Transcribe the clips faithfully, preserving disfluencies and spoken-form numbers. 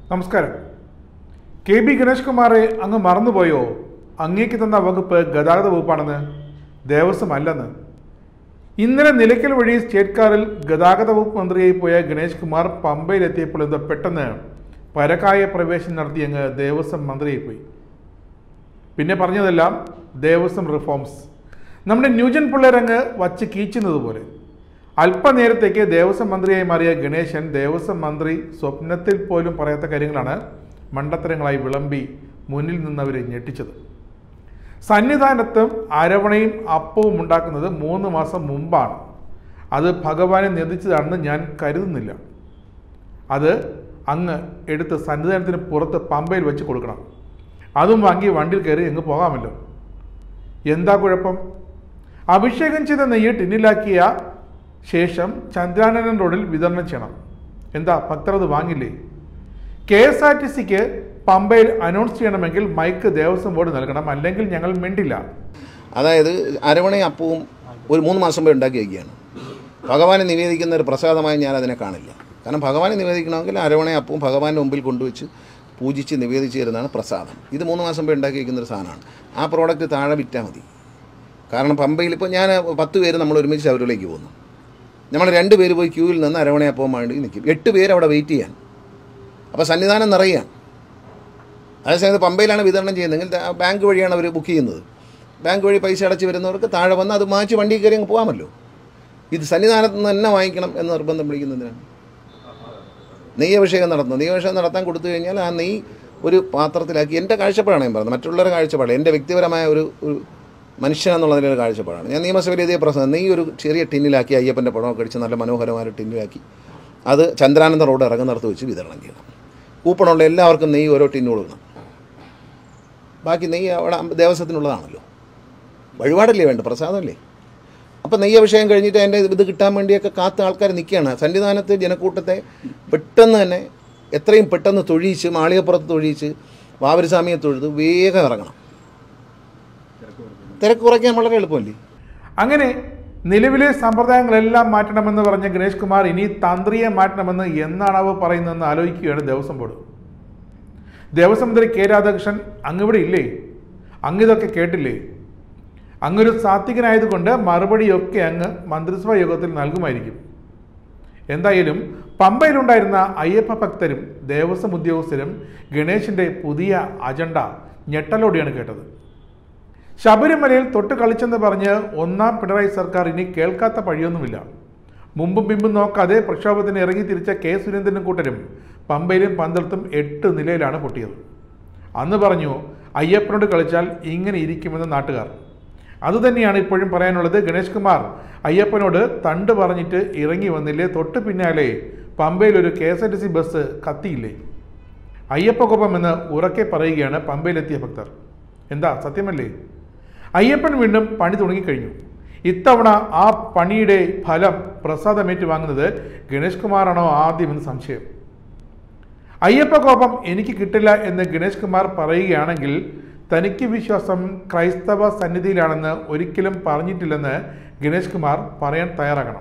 നമസ്കാരം. K B Ganesh കുമാറെ അങ്ങ് മറന്നുപോയോ? അങ്ങേക്ക് തന്ന വകുപ്പ് ഗതാഗത വകുപ്പാണെന്ന്, ദേവസ്വം അല്ലെന്ന്. ഇന്നലെ നിലയ്ക്കൽ വഴി സ്റ്റേറ്റ് കാറിൽ ഗതാഗത വകുപ്പ് മന്ത്രിയായി പോയ ഗണേഷ് കുമാർ പമ്പയിലെത്തിയപ്പോൾ ഇത് പെട്ടെന്ന് പരകായ പ്രവേശനം നടത്തി അങ്ങ് ദേവസ്വം മന്ത്രിയായി പോയി. പിന്നെ പറഞ്ഞതെല്ലാം ദേവസ്വം റിഫോംസ്. നമ്മുടെ ന്യൂജൻ പിള്ളേരങ്ങ് വച്ച് കീച്ചുന്നത് പോലെ. അല്പനേരത്തേക്ക് ദേവസ്വം മന്ത്രിയായി മാറിയ ഗണേശൻ ദേവസ്വം മന്ത്രി സ്വപ്നത്തിൽ പോലും പറയാത്ത കാര്യങ്ങളാണ് മണ്ടത്തരങ്ങളായി വിളമ്പി മുന്നിൽ നിന്നവരെ ഞെട്ടിച്ചത്. സന്നിധാനത്തും അരവണയും അപ്പവും ഉണ്ടാക്കുന്നത് മൂന്ന് മാസം മുമ്പാണ്. അത് ഭഗവാനെ നിയന്ത്രിച്ചതാണെന്ന് ഞാൻ കരുതുന്നില്ല. അത് അങ്ങ് എടുത്ത് സന്നിധാനത്തിന് പുറത്ത് പമ്പയിൽ വെച്ച് കൊടുക്കണം. അതും വാങ്ങി വണ്ടിയിൽ കയറി അങ്ങ് പോകാമല്ലോ. എന്താ കുഴപ്പം? അഭിഷേകം ചെയ്ത നെയ്യ് ടിന്നിലാക്കിയ ശേഷം ചന്ദ്രാനന്ദൻ റോഡിൽ വിതരണം ചെയ്യണം. എന്താ ഭക്തർ അത് വാങ്ങില്ലേ? കെ എസ് ആർ ടി സിക്ക് പമ്പയിൽ അനൗൺസ് ചെയ്യണമെങ്കിൽ മൈക്ക് ദേവസ്വം ബോർഡ് നൽകണം, അല്ലെങ്കിൽ ഞങ്ങൾ മിണ്ടില്ല. അതായത് അരവണയും അപ്പവും ഒരു മൂന്ന് മാസം മുമ്പ് ഉണ്ടാക്കി വയ്ക്കുകയാണ്. ഭഗവാനെ നിവേദിക്കുന്ന ഒരു പ്രസാദമായി ഞാൻ അതിനെ കാണില്ല. കാരണം ഭഗവാനെ നിവേദിക്കണമെങ്കിൽ അരവണയും അപ്പവും ഭഗവാന്റെ മുമ്പിൽ കൊണ്ടുവച്ച് പൂജിച്ച് നിവേദിച്ച് തരുന്നതാണ് പ്രസാദം. ഇത് മൂന്ന് മാസം മുമ്പ് ഉണ്ടാക്കി വയ്ക്കുന്നൊരു സാധനമാണ്. ആ പ്രോഡക്റ്റ് താഴെ വിറ്റാൽ മതി. കാരണം പമ്പയിൽ ഇപ്പോൾ ഞാൻ പത്ത് പേര് നമ്മൾ ഒരുമിച്ച് ശബരിമലയിലേക്ക് പോകുന്നു. നമ്മൾ രണ്ട് പേര് പോയി ക്യൂവിൽ നിന്ന് അരവണയപ്പവും വേണ്ടി നിൽക്കും. എട്ട് പേര് അവിടെ വെയിറ്റ് ചെയ്യാൻ. അപ്പോൾ സന്നിധാനം നിറയുകയാണ്. അതേസമയത്ത് പമ്പയിലാണ് വിതരണം ചെയ്യുന്നതെങ്കിൽ ബാങ്ക് വഴിയാണ് അവർ ബുക്ക് ചെയ്യുന്നത്. ബാങ്ക് വഴി പൈസ അടച്ച് വരുന്നവർക്ക് താഴെ വന്ന് അത് മാറ്റി വണ്ടി കയറി അങ്ങ് പോകാമല്ലോ. ഇത് സന്നിധാനത്ത് നിന്ന് തന്നെ വാങ്ങിക്കണം എന്ന് നിർബന്ധം പിടിക്കുന്നതിനാണ് നെയ്യഭിഷേകം നടത്തുന്നത്. നെയ്യഭിഷേകം നടത്താൻ കൊടുത്തു കഴിഞ്ഞാൽ ആ നെയ്യ് ഒരു പാത്രത്തിലാക്കി, എൻ്റെ കാഴ്ചപ്പാടാണ് ഞാൻ പറയുന്നത്, മറ്റുള്ളവരുടെ കാഴ്ചപ്പാട്, എൻ്റെ വ്യക്തിപരമായ ഒരു ഒരു മനുഷ്യൻ എന്നുള്ളതിൻ്റെ കാഴ്ചപ്പാടാണ്. ഞാൻ നിയമസഭയിൽ ഇതേ പ്രശ്നം നെയ്യ് ഒരു ചെറിയ ടിന്നിലാക്കി അയ്യപ്പൻ്റെ പടമൊക്കെ അടിച്ച് നല്ല മനോഹരമായ ടിന്നിലാക്കി അത് ചന്ദ്രാനന്ദ റോഡ് ഇറങ്ങുന്നിടത്ത് വെച്ച് വിതരണം ചെയ്യണം. കൂപ്പണുള്ള എല്ലാവർക്കും നെയ്യ് ഓരോ ടിന്ന് കൊടുക്കണം. ബാക്കി നെയ്യ് അവിടെ ദേവസ്വത്തിനുള്ളതാണല്ലോ, വഴിപാടല്ലേ വേണ്ട, പ്രസാദമല്ലേ. അപ്പോൾ നെയ്യ് അഭിഷേകം കഴിഞ്ഞിട്ട് അതിൻ്റെ ഇത് കിട്ടാൻ വേണ്ടിയൊക്കെ കാത്ത ആൾക്കാർ നിൽക്കുകയാണ്. സന്നിധാനത്ത് ജനക്കൂട്ടത്തെ പെട്ടെന്ന് തന്നെ എത്രയും പെട്ടെന്ന് തൊഴിയിച്ച് മാളികപ്പുറത്ത് തൊഴിയിച്ച് വാവരുസ്വാമിയെ തൊഴുത് വേഗം ഇറങ്ങണം. തിരക്ക് കുറയ്ക്കാൻ വളരെ എളുപ്പമല്ലേ. അങ്ങനെ നിലവിലെ സമ്പ്രദായങ്ങളെല്ലാം മാറ്റണമെന്ന് പറഞ്ഞ ഗണേഷ് കുമാർ ഇനി തന്ത്രിയെ മാറ്റണമെന്ന് എന്നാണ് അവ പറയുന്നതെന്ന് ആലോചിക്കുകയാണ് ദേവസ്വം ബോർഡ്. ദേവസ്വം മന്ത്രി കെ രാധാകൃഷ്ണൻ അങ്ങിവിടെ ഇല്ലേ? അങ്ങിതൊക്കെ കേട്ടില്ലേ? അങ്ങൊരു സാത്വികനായതുകൊണ്ട് മറുപടിയൊക്കെ അങ്ങ് മന്ത്രിസഭാ യോഗത്തിൽ നൽകുമായിരിക്കും. എന്തായാലും പമ്പയിലുണ്ടായിരുന്ന അയ്യപ്പ ഭക്തരും ദേവസ്വം ഉദ്യോഗസ്ഥരും ഗണേശിൻ്റെ പുതിയ അജണ്ട ഞെട്ടലോടെയാണ് കേട്ടത്. ശബരിമലയിൽ തൊട്ട് കളിച്ചെന്ന് പറഞ്ഞ് ഒന്നാം പിണറായി സർക്കാർ ഇനി കേൾക്കാത്ത പഴിയൊന്നുമില്ല. മുമ്പും പിമ്പും നോക്കാതെ പ്രക്ഷോഭത്തിന് ഇറങ്ങി തിരിച്ച കെ സുരേന്ദ്രനും കൂട്ടരും പമ്പയിലും പന്തളത്തും എട്ട് നിലയിലാണ് പൊട്ടിയത്. അന്ന് പറഞ്ഞു അയ്യപ്പനോട് കളിച്ചാൽ ഇങ്ങനെ ഇരിക്കുമെന്ന് നാട്ടുകാർ. അതുതന്നെയാണ് ഇപ്പോഴും പറയാനുള്ളത്. ഗണേഷ് കുമാർ അയ്യപ്പനോട് തണ്ട് പറഞ്ഞിട്ട് ഇറങ്ങി വന്നില്ലേ? തൊട്ട് പിന്നാലെ പമ്പയിൽ ഒരു K S R T C bus കത്തിയില്ലേ? അയ്യപ്പക്കൊപ്പമെന്ന് ഉറക്കെ പറയുകയാണ് പമ്പയിലെത്തിയ ഭക്തർ. എന്താ സത്യമല്ലേ? അയ്യപ്പൻ വീണ്ടും പണി തുടങ്ങിക്കഴിഞ്ഞു. ഇത്തവണ ആ പണിയുടെ ഫലം പ്രസാദമേറ്റ് വാങ്ങുന്നത് ഗണേഷ് കുമാറാണോ ആദ്യമെന്ന് സംശയം. അയ്യപ്പക്കോപം എനിക്ക് കിട്ടില്ല എന്ന് ഗണേഷ് കുമാർ പറയുകയാണെങ്കിൽ തനിക്ക് വിശ്വാസം ക്രൈസ്തവ സന്നിധിയിലാണെന്ന് ഒരിക്കലും പറഞ്ഞിട്ടില്ലെന്ന് ഗണേഷ് കുമാർ പറയാൻ തയ്യാറാകണം.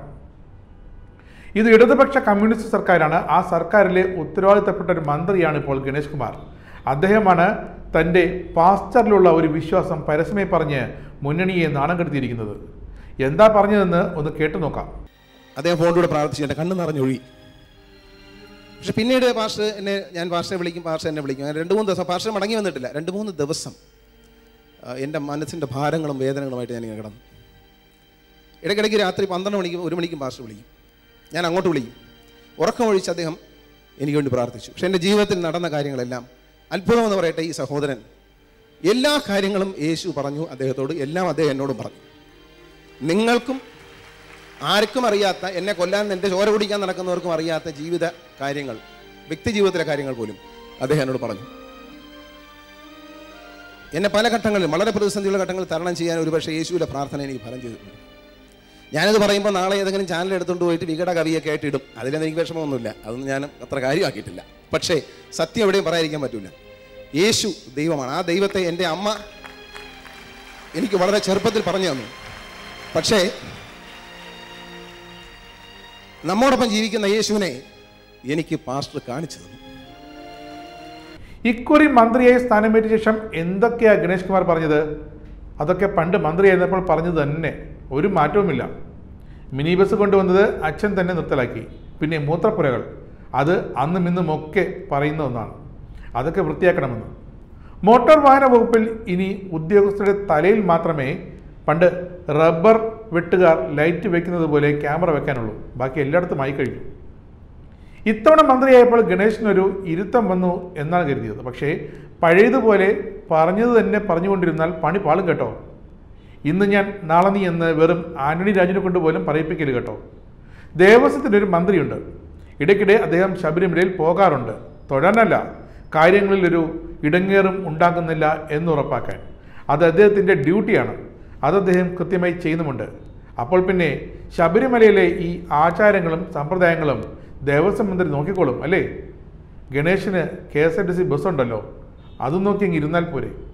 ഇത് ഇടതുപക്ഷ കമ്മ്യൂണിസ്റ്റ് സർക്കാരാണ്. ആ സർക്കാരിലെ ഉത്തരവാദിത്തപ്പെട്ട ഒരു മന്ത്രിയാണ് ഇപ്പോൾ ഗണേഷ് കുമാർ. അദ്ദേഹമാണ് തൻ്റെ പാസ്റ്ററിലുള്ള ഒരു വിശ്വാസം പരസ്യമായി പറഞ്ഞ് മുന്നണിയെ നാണം കെടുത്തിയിരിക്കുന്നത്. എന്താ പറഞ്ഞതെന്ന് ഒന്ന് കേട്ടു നോക്കാം. അദ്ദേഹം ഫോണിലൂടെ പ്രാർത്ഥിച്ചു, എൻ്റെ കണ്ണ് നിറഞ്ഞൊഴി. പക്ഷെ പിന്നീട് പാസ്റ്റർ എന്നെ, ഞാൻ പാസ്റ്ററെ വിളിക്കും, പാസ്റ്റർ എന്നെ വിളിക്കും. അങ്ങനെ രണ്ട് മൂന്ന് ദിവസം പാസ്റ്റർ മടങ്ങി വന്നിട്ടില്ല. രണ്ട് മൂന്ന് ദിവസം എൻ്റെ മനസ്സിൻ്റെ ഭാരങ്ങളും വേദനകളുമായിട്ട് ഞാനിങ്ങനെ കിടന്നു. ഇടയ്ക്കിടയ്ക്ക് രാത്രി പന്ത്രണ്ട് മണിക്കും ഒരു മണിക്കും പാസ്റ്റർ വിളിക്കും, ഞാൻ അങ്ങോട്ട് വിളിക്കും. ഉറക്കമൊഴിച്ച് അദ്ദേഹം എനിക്ക് വേണ്ടി പ്രാർത്ഥിച്ചു. പക്ഷെ എൻ്റെ ജീവിതത്തിൽ നടന്ന കാര്യങ്ങളെല്ലാം അത്ഭുതമെന്ന് പറയട്ടെ, ഈ സഹോദരൻ എല്ലാ കാര്യങ്ങളും യേശു പറഞ്ഞു അദ്ദേഹത്തോട്, എല്ലാം അദ്ദേഹം എന്നോടും പറഞ്ഞു. നിങ്ങൾക്കും ആർക്കും അറിയാത്ത, എന്നെ കൊല്ലാൻ എൻ്റെ ചോര കുടിക്കാൻ നടക്കുന്നവർക്കും അറിയാത്ത ജീവിത കാര്യങ്ങൾ, വ്യക്തി ജീവിതത്തിലെ കാര്യങ്ങൾ പോലും അദ്ദേഹം എന്നോട് പറഞ്ഞു. എന്നെ പല ഘട്ടങ്ങളിലും, വളരെ പ്രതിസന്ധിയുള്ള ഘട്ടങ്ങളിൽ തരണം ചെയ്യാൻ ഒരുപക്ഷെ യേശുവിൻ്റെ പ്രാർത്ഥന എനിക്ക് ഫലം ചെയ്തിട്ടുണ്ട്. ഞാനിത് പറയുമ്പോൾ നാളെ ഏതെങ്കിലും ചാനൽ എടുത്തുകൊണ്ട് പോയിട്ട് വികട കവിയൊക്കെ ആയിട്ട് ഇടും. അതിലൊന്നും എനിക്ക് വിഷമമൊന്നുമില്ല, അതൊന്നും ഞാൻ അത്ര കാര്യമാക്കിയിട്ടില്ല. പക്ഷേ സത്യം എവിടെയും പറയാതിരിക്കാൻ പറ്റില്ല. യേശു ദൈവമാണ്. ആ ദൈവത്തെ എൻ്റെ അമ്മ എനിക്ക് വളരെ ചെറുപ്പത്തിൽ പറഞ്ഞു തന്നു. പക്ഷേ നമ്മോടൊപ്പം ജീവിക്കുന്ന യേശുവിനെ എനിക്ക് പാസ്റ്റർ കാണിച്ചു തന്നു. ഇക്കുറി മന്ത്രിയായി സ്ഥാനമേറ്റ ശേഷം എന്തൊക്കെയാണ് ഗണേഷ് കുമാർ പറഞ്ഞത്? അതൊക്കെ പണ്ട് മന്ത്രിയായിരുന്നപ്പോൾ പറഞ്ഞത് തന്നെ, ഒരു മാറ്റവുമില്ല. മിനി ബസ് കൊണ്ടുവന്നത് അച്ഛൻ തന്നെ നിർത്തലാക്കി. പിന്നെ മൂത്രപ്പുരകൾ, അത് അന്നും ഇന്നും ഒക്കെ പറയുന്ന ഒന്നാണ്, അതൊക്കെ വൃത്തിയാക്കണമെന്ന്. മോട്ടോർ വാഹന വകുപ്പിൽ ഇനി ഉദ്യോഗസ്ഥരുടെ തലയിൽ മാത്രമേ പണ്ട് റബ്ബർ വെട്ടുകാർ ലൈറ്റ് വെക്കുന്നത് പോലെ ക്യാമറ വെക്കാനുള്ളൂ, ബാക്കി എല്ലായിടത്തും ആയി കഴിഞ്ഞു. ഇത്തവണ മന്ത്രിയായപ്പോൾ ഗണേശിനൊരു ഇരുത്തം വന്നു എന്നാണ് കരുതിയത്. പക്ഷേ പഴയതുപോലെ പറഞ്ഞത് തന്നെ പറഞ്ഞുകൊണ്ടിരുന്നാൽ പണി പാളും കേട്ടോ. ഇന്ന് ഞാൻ നാളെ നീ എന്ന് വെറും ആന്റണി രാജുവിനെ കൊണ്ട് പോലും പറയിപ്പിക്കല് കേട്ടോ. ദേവസ്വത്തിനൊരു മന്ത്രിയുണ്ട്. ഇടയ്ക്കിടെ അദ്ദേഹം ശബരിമലയിൽ പോകാറുണ്ട്, തൊഴാനല്ല, കാര്യങ്ങളിലൊരു ഇടങ്ങേറും ഉണ്ടാകുന്നില്ല എന്നുറപ്പാക്കാൻ. അത് അദ്ദേഹത്തിൻ്റെ ഡ്യൂട്ടിയാണ്, അത് അദ്ദേഹം കൃത്യമായി ചെയ്യുന്നുമുണ്ട്. അപ്പോൾ പിന്നെ ശബരിമലയിലെ ഈ ആചാരങ്ങളും സമ്പ്രദായങ്ങളും ദേവസ്വം മന്ത്രി നോക്കിക്കോളും അല്ലേ? ഗണേശന് K S R T C ബസ്സുണ്ടല്ലോ, അതും നോക്കി അങ്ങ് ഇരുന്നാൽ പോരെ.